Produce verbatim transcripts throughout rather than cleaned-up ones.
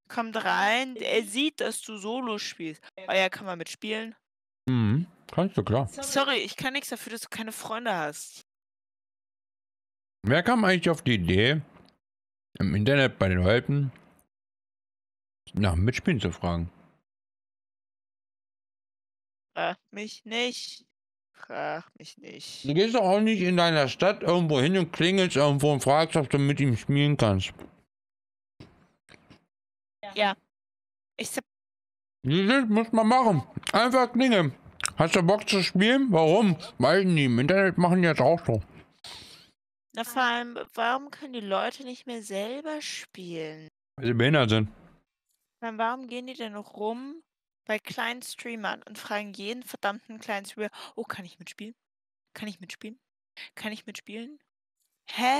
kommt rein, er sieht, dass du Solo spielst. Oh ja, kann man mitspielen? Mhm, kannst du, klar. Sorry, ich kann nix dafür, dass du keine Freunde hast. Wer kam eigentlich auf die Idee, im Internet bei den Leuten nach dem Mitspielen zu fragen? Frag mich nicht. Frag mich Du nicht. gehst doch auch nicht in deiner Stadt irgendwo hin und klingelst irgendwo und fragst, ob du mit ihm spielen kannst. Ja. Ich sag, Das muss man machen. Einfach klingeln. Hast du Bock zu spielen? Warum? Weiß nicht. Im Internet machen die jetzt auch so. na vor allem, warum können die Leute nicht mehr selber spielen? Weil sie behindert sind. Dann warum gehen die denn noch rum bei kleinen Streamern und fragen jeden verdammten kleinen Streamer, oh, kann ich mitspielen? Kann ich mitspielen? Kann ich mitspielen? Hä?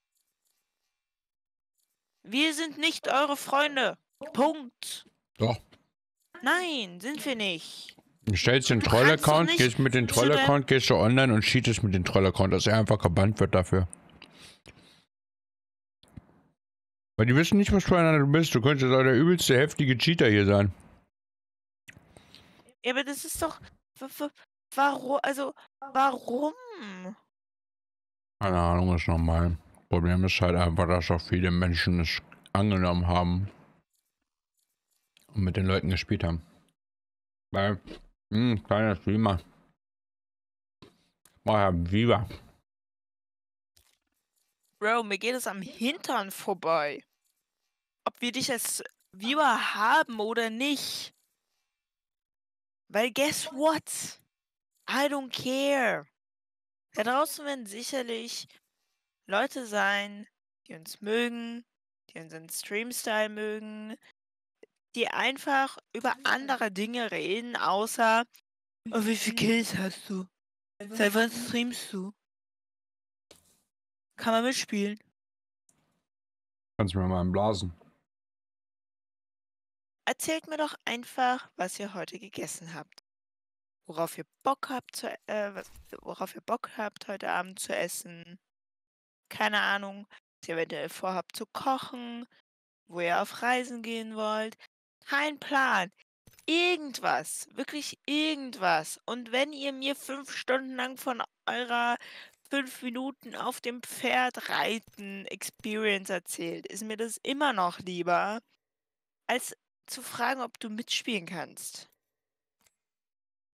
Wir sind nicht eure Freunde. Punkt. Doch. Nein, sind wir nicht. Du stellst den Du kannst doch Troll-Account, nicht gehst mit dem zu deinem... Troll-Account, gehst du online und cheatest mit dem Troll-Account, dass er einfach gebannt wird dafür. Weil die wissen nicht, was für einer du bist. Du könntest auch der übelste heftige Cheater hier sein. Ja, aber das ist doch... Warum? Also, warum? Keine Ahnung, ist normal. Problem ist halt einfach, dass auch viele Menschen es angenommen haben und mit den Leuten gespielt haben. Weil, hm, kleiner Streamer. War ja Viva. Bro, mir geht es am Hintern vorbei. Ob wir dich als Viewer haben oder nicht. Weil guess what? I don't care. Da draußen werden sicherlich Leute sein, die uns mögen, die unseren Stream-Style mögen, die einfach über andere Dinge reden, außer oh, wie viele Kills hast du? Seit wann streamst du? Kann man mitspielen? Kannst du mir mal blasen. Erzählt mir doch einfach, was ihr heute gegessen habt. Worauf ihr Bock habt, zu, äh, was, worauf ihr Bock habt, heute Abend zu essen. Keine Ahnung, was ihr eventuell vorhabt zu kochen, wo ihr auf Reisen gehen wollt. Kein Plan. Irgendwas. Wirklich irgendwas. Und wenn ihr mir fünf Stunden lang von eurer fünf Minuten auf dem Pferd reiten Experience erzählt, ist mir das immer noch lieber, als zu fragen, ob du mitspielen kannst.